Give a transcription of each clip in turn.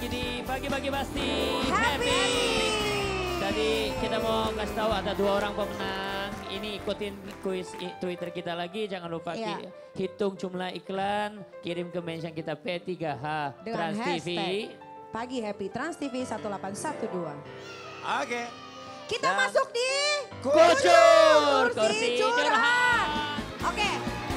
di Pagi-Pagi Pasti Happy. Tadi kita mau kasih tahu ada 2 orang pemenang. Ini ikutin kuis Twitter kita lagi. Jangan lupa hitung jumlah iklan. Kirim ke mention kita P3H Dengan Trans TV. hashtag Pagi Happy Trans TV 1812. Oke. Kita Dan masuk di Kucur Kursi Curhat. Oke,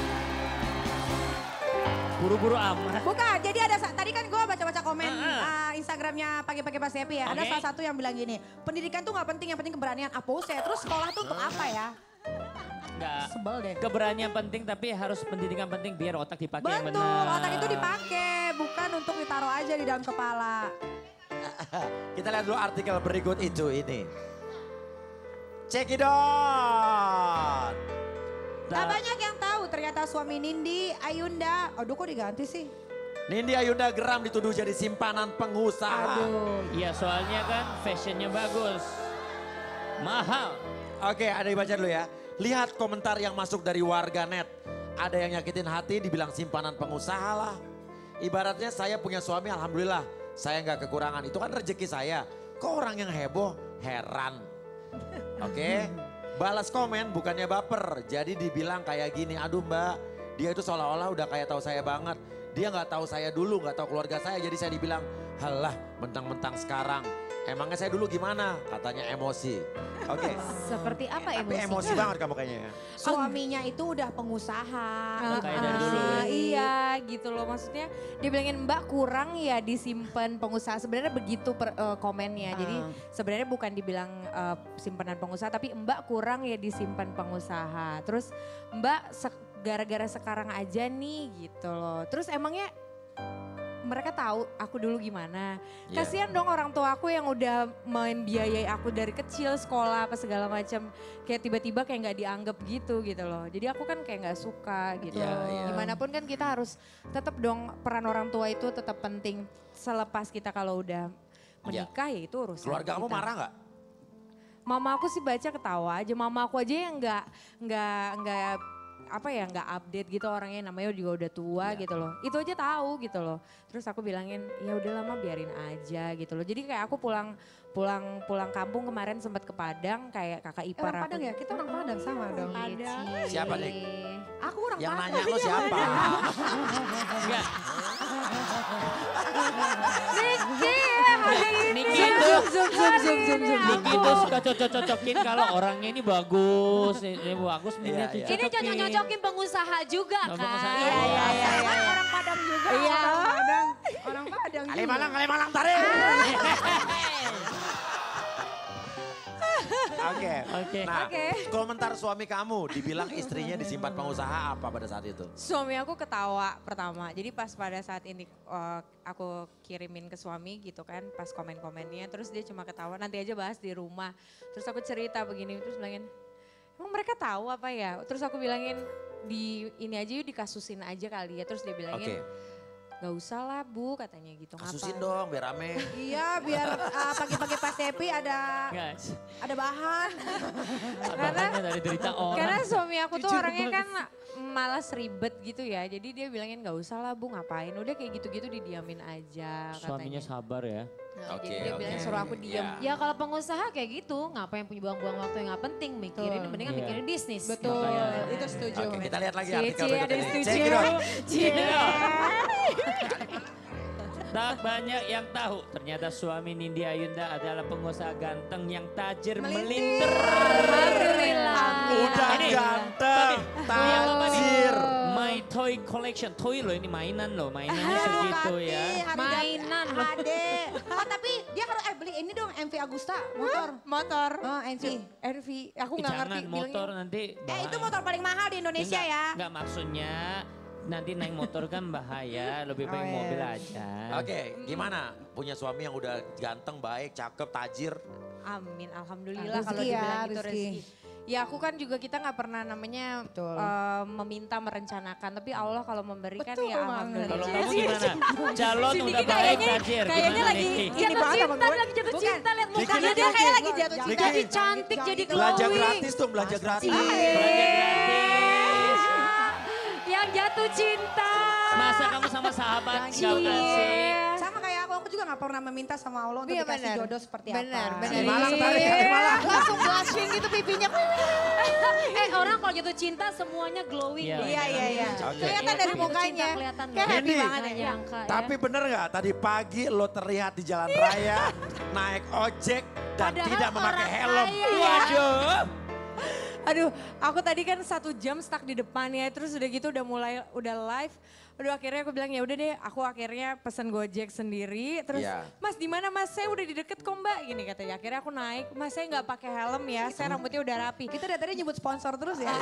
Buru-buru amat. bukan. Jadi ada tadi kan gue baca-baca komen Instagramnya Pagi-Pagi Pasti Happy ya. Ada Oke. salah satu yang bilang gini, pendidikan tuh gak penting, yang penting keberanian. Apose, terus sekolah tuh untuk apa ya? Enggak. Sebel deh. Keberanian penting tapi harus pendidikan penting biar otak dipakai yang benar. Betul, otak itu dipakai, bukan untuk ditaruh aja di dalam kepala. Kita lihat dulu artikel berikut itu ini. Check it out. Gak banyak yang tahu ternyata suami Nindi Ayunda, aduh kok diganti sih? Nindi Ayunda geram dituduh jadi simpanan pengusaha. Aduh. Iya soalnya kan fashionnya bagus. Mahal. Oke, ada yang baca dulu ya. Lihat komentar yang masuk dari warga net. Ada yang nyakitin hati dibilang simpanan pengusaha lah. Ibaratnya saya punya suami, alhamdulillah. Saya nggak kekurangan, itu kan rezeki saya. Kok orang yang heboh, heran. Oke, balas komen bukannya baper. Jadi dibilang kayak gini, aduh mbak, dia itu seolah-olah udah kayak tahu saya banget. Dia nggak tahu saya dulu, nggak tahu keluarga saya. Jadi saya dibilang, halah mentang-mentang sekarang. Emangnya saya dulu gimana? Katanya emosi. Oke. Seperti apa Tapi emosi? emosi banget kamu kayaknya ya. Suaminya itu udah pengusaha. Kayak dari dulu ya. Iya gitu loh, maksudnya dia bilangin mbak kurang ya disimpan pengusaha. Sebenarnya begitu komennya. Jadi sebenarnya bukan dibilang simpanan pengusaha tapi mbak kurang ya disimpan pengusaha. Terus mbak gara-gara sekarang aja nih gitu loh. Terus emangnya mereka tahu aku dulu gimana. Iya. Kasihan dong orang tua aku yang udah membiayai aku dari kecil sekolah apa segala macam. Kayak tiba-tiba kayak nggak dianggap gitu loh. Jadi aku kan kayak nggak suka gitu. Iya, iya. Gimana pun kan kita harus tetap dong peran orang tua itu tetap penting. Selepas kita kalau udah menikah ya itu urusan Keluarga kamu kita. marah nggak? Mama aku sih baca ketawa aja. Mama aku aja yang nggak apa ya nggak update gitu orangnya, namanya juga udah tua gitu loh. Itu aja tahu gitu loh. Terus aku bilangin ya udah lama biarin aja gitu loh. Jadi kayak aku pulang kampung kemarin sempat ke Padang kayak kakak ipar Orang aku. Padang ya? Kita orang Padang sama dong. Padang. Siapa nih? Aku orang Yang Padang. nanya lo siapa? Enggak. Niki Niki itu zoom. Niki itu suka cocok-cocokin kalau orangnya ini bagus. Ini bagus ini Iya, iya. dicocokin. Ini cocok-cocokin pengusaha juga Oh, kan. pengusaha. Kan orang Padang juga. Iya. Orang Padang. Orang Padang juga. Kalimalang tarik. Oke. Oke. Nah, Oke. komentar suami kamu dibilang istrinya disimpan pengusaha apa pada saat itu? Suami aku ketawa pertama. Jadi pas pada saat ini aku kirimin ke suami gitu kan, pas komen-komennya, terus dia cuma ketawa, nanti aja bahas di rumah. Terus aku cerita begini, terus bilangin, emang mereka tahu apa ya? Terus aku bilangin, di ini aja yuk dikasusin aja kali ya. Terus dia bilangin, Oke. gak usah lah bu katanya gitu. Kasusin Ngapain? dong biar rame. Iya biar pagi-pagi pas happy ada Guys, bahan. bahannya dari derita orang. Karena suami aku tuh orangnya kan malas ribet gitu ya. Jadi dia bilangin gak usah lah bu ngapain. Udah kayak gitu-gitu didiamin aja Suaminya katanya. sabar ya. Nah, Oke, jadi dia bilang oke. suruh aku diem. Ya. Ya kalau pengusaha kayak gitu, ngapain punya buang-buang waktu yang gak penting, mikirin Betul. mendingan Iya. mikirin bisnis. Betul, Makanya. itu setuju. Oke, kita lihat lagi Cie, artikel cie, ada berikut yang ini. setuju. Check it out. Iya. Tak banyak yang tahu, ternyata suami Nindi Ayunda adalah pengusaha ganteng yang tajir melintir. Alhamdulillah. Udah Ini, ganteng, Punya apa nih? tajir. My Toy Collection, toy loh ini mainan loh, mainannya segitu ya. Mainan loh. Ade. Oh tapi dia harus beli ini dong MV Agusta motor. Motor. Oh MV. RV, aku nggak ngerti Jangan motor bilangnya. nanti. Itu motor paling mahal di Indonesia ya. Enggak maksudnya nanti naik motor kan bahaya, lebih baik iya. mobil aja. Oke, gimana? Punya suami yang udah ganteng, baik, cakep, tajir. Amin, alhamdulillah kalau Rezeki ya, dibilang itu rezeki. rezeki. Ya aku kan juga kita nggak pernah namanya Betul. meminta merencanakan, tapi Allah kalau memberikan Betul ya banget. alhamdulillah. Kalau kamu gimana? Calon Si udah Niki baik, kayaknya- tajir. kayaknya Gimana lagi- Niki? Ini Jatuh banget sama cinta, gue. lagi jatuh Bukan. cinta, lihat mukanya Niki, dia kayak lagi Niki. jatuh cinta. Niki. Jadi cantik, Jangan jadi gitu. Belanja glowing. gratis dong, belanja gratis. Belanja gratis. Yang jatuh cinta. Masa kamu sama sahabat Jangan gak gitu. kasih? Sama kayak aku aku juga gak pernah meminta sama Allah untuk Iya, dikasih benar. jodoh seperti Benar, apa. benar. Si Malang tarik ya, si Malang. Langsung blushing gitu pipinya. Orang kalau jatuh cinta semuanya glowing. Iya. loh. Iya. Oke. Kelihatan dari Jatuh mukanya. cinta kelihatan Kayak happy Ini. banget ya. Nyangka ya. Tapi bener gak tadi pagi lo terlihat di jalan raya, naik ojek dan Padahal tidak memakai orang helm. kaya. Waduh. Aduh, aku tadi kan 1 jam stuck di depan ya, terus udah gitu udah live. Udah akhirnya aku bilang ya udah deh, aku akhirnya pesen Gojek sendiri. Terus, Iya. Mas di mana Mas? Saya udah di deket kok Mbak. Gini katanya. Akhirnya aku naik, Mas saya nggak pakai helm ya, saya rambutnya udah rapi. Kita dari tadi nyebut sponsor terus ya.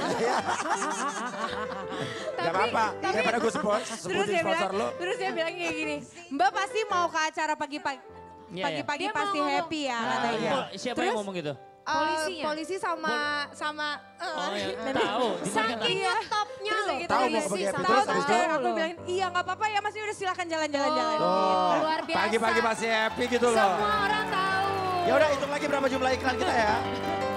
Gak apa-apa, daripada gue sebutin sponsor lo. Terus dia bilang kayak gini, Mbak pasti mau ke acara pagi-pagi. Iya, Pagi-pagi Dia pasti mau ngomong. happy ya Nah, katanya. siapa Terus, yang ngomong gitu? Polisinya? Polisi sama Oh ya, tahu. Di mana Saking Iya. ngetopnya Terus loh. gitu, Tahu iya mau sih, pergi happy tahu, terus, terus habis itu? aku bilang iya nggak apa-apa ya Mas udah silakan jalan-jalan. Tuh, Luar biasa. pagi-pagi masih happy gitu loh. Semua orang tahu. Ya udah hitung lagi berapa jumlah iklan kita ya.